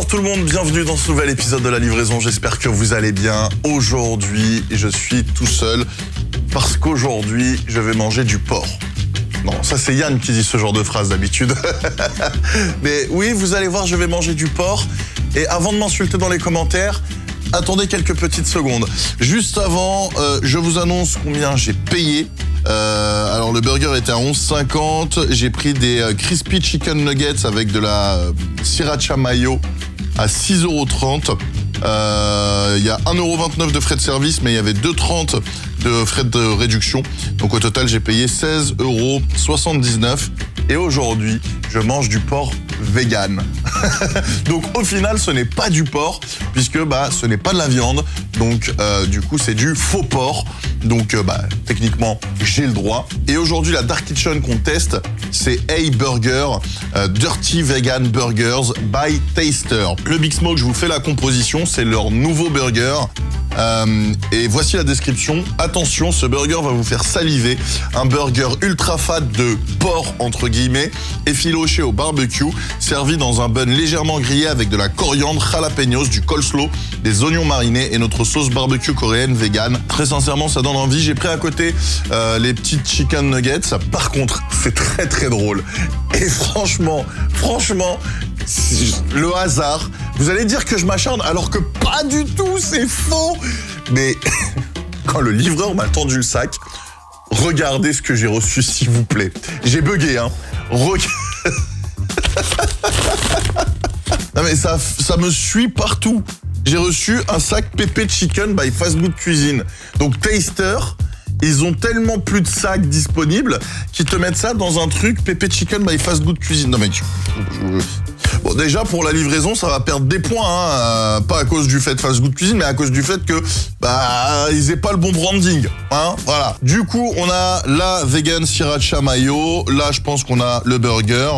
tout le monde, bienvenue dans ce nouvel épisode de La Livraison, j'espère que vous allez bien. Aujourd'hui, je suis tout seul parce qu'aujourd'hui, je vais manger du porc. Non, ça c'est Yann qui dit ce genre de phrase d'habitude. Mais oui, vous allez voir, je vais manger du porc. Et avant de m'insulter dans les commentaires, attendez quelques petites secondes. Juste avant, je vous annonce combien j'ai payé. Alors le burger était à 11,50. J'ai pris des crispy chicken nuggets avec de la sriracha mayo à 6,30 €. Il y a 1,29 € de frais de service, mais il y avait 2,30 € de frais de réduction. Donc au total, j'ai payé 16,79 €. Et aujourd'hui, je mange du porc vegan. Donc au final, ce n'est pas du porc, puisque ce n'est pas de la viande. Donc du coup, c'est du faux porc. Donc techniquement, j'ai le droit. Et aujourd'hui, la Dark Kitchen qu'on teste, c'est A-Burger, Dirty Vegan Burgers by Taster. Le Big Smoke, je vous fais la composition, c'est leur nouveau burger. Et voici la description. Attention, ce burger va vous faire saliver. Un burger ultra fat de porc, entre guillemets, effiloché au barbecue, servi dans un bun légèrement grillé avec de la coriandre, jalapenos, du coleslaw, des oignons marinés et notre sauce barbecue coréenne vegan. Très sincèrement, ça donne envie. J'ai pris à côté les petites chicken nuggets. Par contre, c'est très très drôle. Et franchement, le hasard, vous allez dire que je m'acharne alors que pas du tout, c'est faux. Mais quand le livreur m'a tendu le sac, regardez ce que j'ai reçu, s'il vous plaît. J'ai bugué, hein. Non mais ça me suit partout. J'ai reçu un sac Pépé Chicken by Fast Good Cuisine. Donc Taster, ils ont tellement plus de sacs disponibles qu'ils te mettent ça dans un truc Pépé Chicken by Fast Good Cuisine. Non mais bon, déjà pour la livraison, ça va perdre des points, hein, pas à cause du fait de Fast Good Cuisine, mais à cause du fait que ils aient pas le bon branding, hein, voilà. Du coup, on a la vegan sriracha mayo. Là, je pense qu'on a le burger.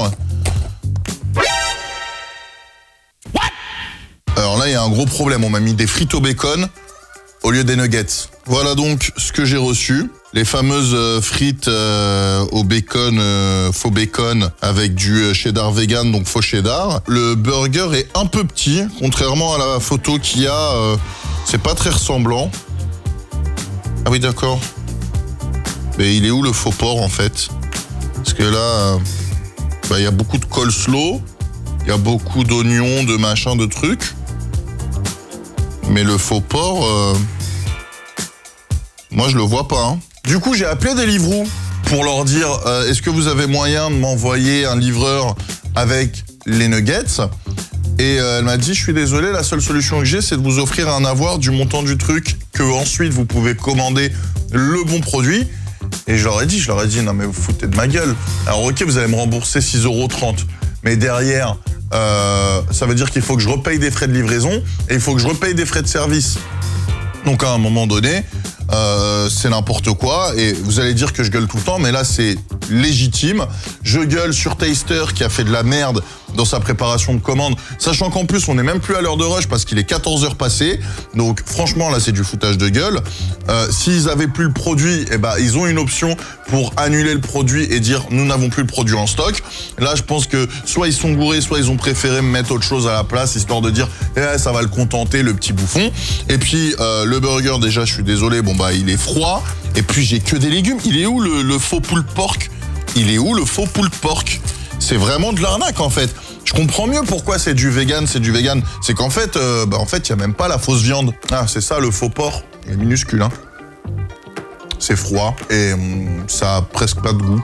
Alors là, il y a un gros problème. On m'a mis des frites au bacon au lieu des nuggets. Voilà donc ce que j'ai reçu. Les fameuses frites au bacon, faux bacon, avec du cheddar vegan, donc faux cheddar. Le burger est un peu petit, contrairement à la photo qu'il y a. C'est pas très ressemblant. Ah oui, d'accord. Mais il est où le faux porc, en fait? Parce que là, il y a beaucoup de coleslaw, il y a beaucoup d'oignons, de machin, de trucs. Mais le faux porc, moi je le vois pas. Hein. Du coup, j'ai appelé Deliveroo pour leur dire est-ce que vous avez moyen de m'envoyer un livreur avec les nuggets? Et elle m'a dit je suis désolé, la seule solution que j'ai, c'est de vous offrir un avoir du montant du truc que ensuite vous pouvez commander le bon produit. Et je leur ai dit non mais vous foutez de ma gueule. Alors ok, vous allez me rembourser 6,30 €, mais derrière, ça veut dire qu'il faut que je repaye des frais de livraison et il faut que je repaye des frais de service. Donc à un moment donné, c'est n'importe quoi et vous allez dire que je gueule tout le temps, mais là c'est légitime. Je gueule sur Taster qui a fait de la merde dans sa préparation de commande, sachant qu'en plus on n'est même plus à l'heure de rush parce qu'il est 14 h passées. Donc franchement là c'est du foutage de gueule. S'ils avaient plus le produit, ils ont une option pour annuler le produit et dire nous n'avons plus le produit en stock. Là je pense que soit ils sont gourés, soit ils ont préféré me mettre autre chose à la place, histoire de dire ça va le contenter le petit bouffon. Et puis le burger, déjà je suis désolé, il est froid. Et puis j'ai que des légumes. Il est où le faux pulled pork? Il est où le faux pulled pork? C'est vraiment de l'arnaque en fait. Je comprends mieux pourquoi c'est du vegan. C'est qu'en fait, il n'y a même pas la fausse viande. Ah, c'est ça le faux porc. Il est minuscule, hein. C'est froid et ça a presque pas de goût.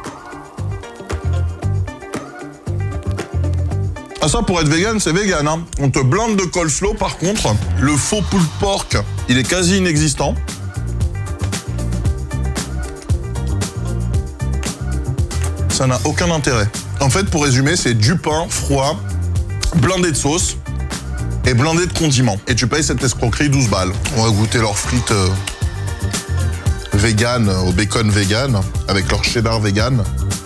Ah ça, pour être vegan, c'est vegan, hein. On te blinde de coleslaw, par contre. Le faux pulled pork, il est quasi inexistant. Ça n'a aucun intérêt. En fait, pour résumer, c'est du pain froid, blindé de sauce et blindé de condiments. Et tu payes cette escroquerie 12 balles. On va goûter leurs frites vegan, au bacon vegan, avec leur cheddar vegan.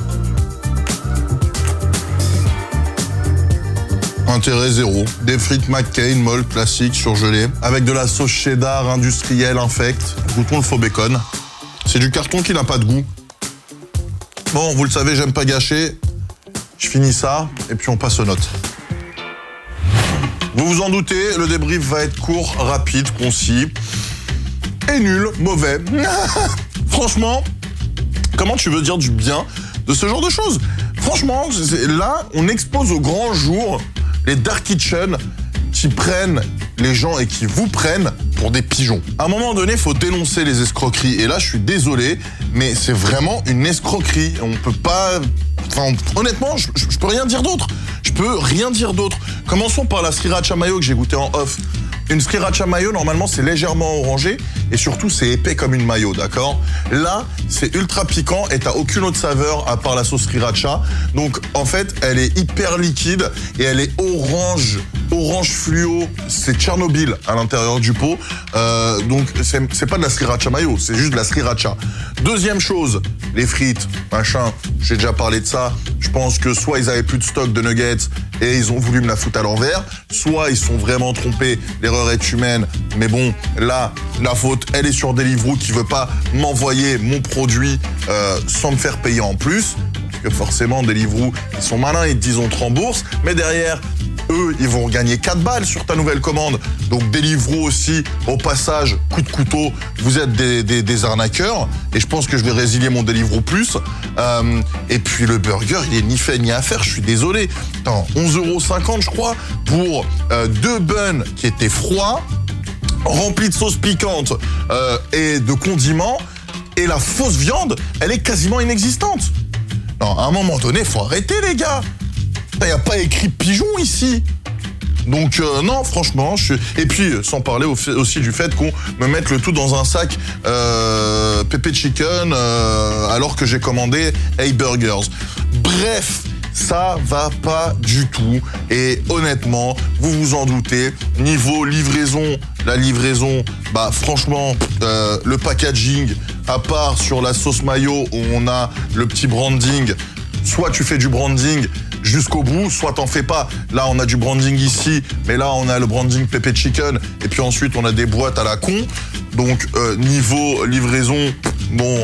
Intérêt zéro. Des frites McCain, molle classique, surgelées, avec de la sauce cheddar industrielle infecte. Goûtons le faux bacon. C'est du carton qui n'a pas de goût. Bon, vous le savez, j'aime pas gâcher. Je finis ça, et puis on passe aux notes. Vous vous en doutez, le débrief va être court, rapide, concis et nul, mauvais. Franchement, comment tu veux dire du bien de ce genre de choses? Franchement, là, on expose au grand jour les Dark Kitchen qui prennent les gens et qui vous prennent pour des pigeons. À un moment donné, il faut dénoncer les escroqueries. Et là, je suis désolé, mais c'est vraiment une escroquerie. On peut pas... Enfin, honnêtement, je peux rien dire d'autre. Je peux rien dire d'autre. Commençons par la sriracha mayo que j'ai goûté en off. Une sriracha mayo, normalement, c'est légèrement orangé et surtout, c'est épais comme une mayo, d'accord? Là, c'est ultra piquant et t'as aucune autre saveur à part la sauce sriracha. Donc, en fait, elle est hyper liquide et elle est orange fluo. C'est Tchernobyl à l'intérieur du pot. Donc, c'est pas de la sriracha mayo, c'est juste de la sriracha. Deuxième chose, les frites, machin, j'ai déjà parlé de ça. Je pense que soit ils avaient plus de stock de nuggets et ils ont voulu me la foutre à l'envers, soit ils se sont vraiment trompés, l'erreur est humaine, mais bon, là, la faute, elle est sur Deliveroo qui veut pas m'envoyer mon produit sans me faire payer en plus, parce que forcément, Deliveroo, ils sont malins, ils te disent on te rembourse, mais derrière, eux, ils vont gagner 4 balles sur ta nouvelle commande. Donc Deliveroo aussi, au passage, coup de couteau, vous êtes des arnaqueurs. Et je pense que je vais résilier mon Deliveroo plus. Et puis le burger, il est ni fait ni à faire, je suis désolé. 11,50 € je crois, pour 2 buns qui étaient froids, remplis de sauce piquante et de condiments. Et la fausse viande, elle est quasiment inexistante. Non, à un moment donné, faut arrêter les gars. Il n'y a pas écrit pigeon ici. Donc non, franchement, Et puis, sans parler aussi du fait qu'on me mette le tout dans un sac Pepe Chicken alors que j'ai commandé Hey Burgers. Bref, ça va pas du tout. Et honnêtement, vous vous en doutez, niveau livraison, la livraison, bah franchement, le packaging, à part sur la sauce mayo où on a le petit branding, soit tu fais du branding jusqu'au bout, soit t'en fais pas. Là, on a du branding ici, mais là, on a le branding Pepe Chicken, et puis ensuite, on a des boîtes à la con. Donc, niveau livraison, bon,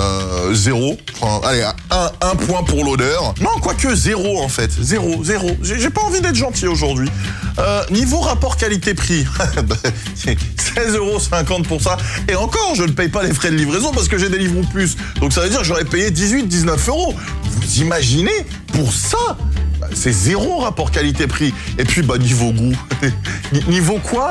0. Enfin, allez, un point pour l'odeur. Non, quoique 0, en fait. 0. J'ai pas envie d'être gentil aujourd'hui. Niveau rapport qualité-prix, 16,50 € pour ça. Et encore, je ne paye pas les frais de livraison parce que j'ai Deliveroo Plus. Donc, ça veut dire que j'aurais payé 18-19 €. Vous imaginez, pour ça, c'est 0 rapport qualité-prix. Et puis, bah, niveau goût. Niveau quoi?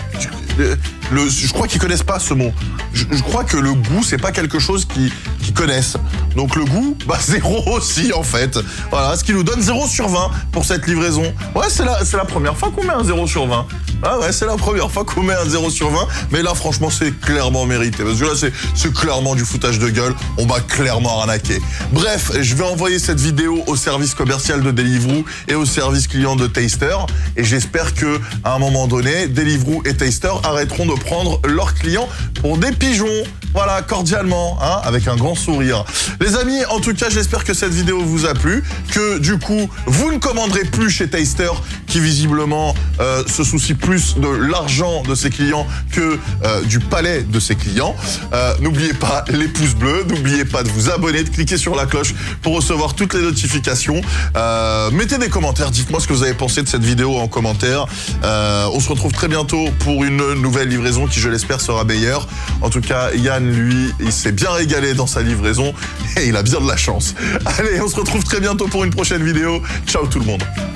Je crois qu'ils connaissent pas ce mot. Je crois que le goût, c'est pas quelque chose qu'ils connaissent. Donc le goût, bah 0 aussi en fait. Voilà, ce qui nous donne 0 sur 20 pour cette livraison. Ouais, c'est la première fois qu'on met un 0 sur 20. Ah ouais, c'est la première fois qu'on met un 0 sur 20. Mais là, franchement, c'est clairement mérité. Parce que là, c'est clairement du foutage de gueule. On m'a clairement arnaqué. Bref, je vais envoyer cette vidéo au service commercial de Deliveroo et au service client de Taster. Et j'espère que à un moment donné, Deliveroo et Taster arrêteront de prendre leurs clients pour des pigeons. Voilà, cordialement, hein, avec un grand sourire. Les amis, en tout cas, j'espère que cette vidéo vous a plu, que du coup, vous ne commanderez plus chez Taster, qui visiblement se soucie plus de l'argent de ses clients que du palais de ses clients. N'oubliez pas les pouces bleus, n'oubliez pas de vous abonner, de cliquer sur la cloche pour recevoir toutes les notifications. Mettez des commentaires, dites-moi ce que vous avez pensé de cette vidéo en commentaire. On se retrouve très bientôt pour une nouvelle livraison qui, je l'espère, sera meilleure. En tout cas, Yann, lui, il s'est bien régalé dans sa livraison et il a bien de la chance. Allez, on se retrouve très bientôt pour une prochaine vidéo. Ciao tout le monde.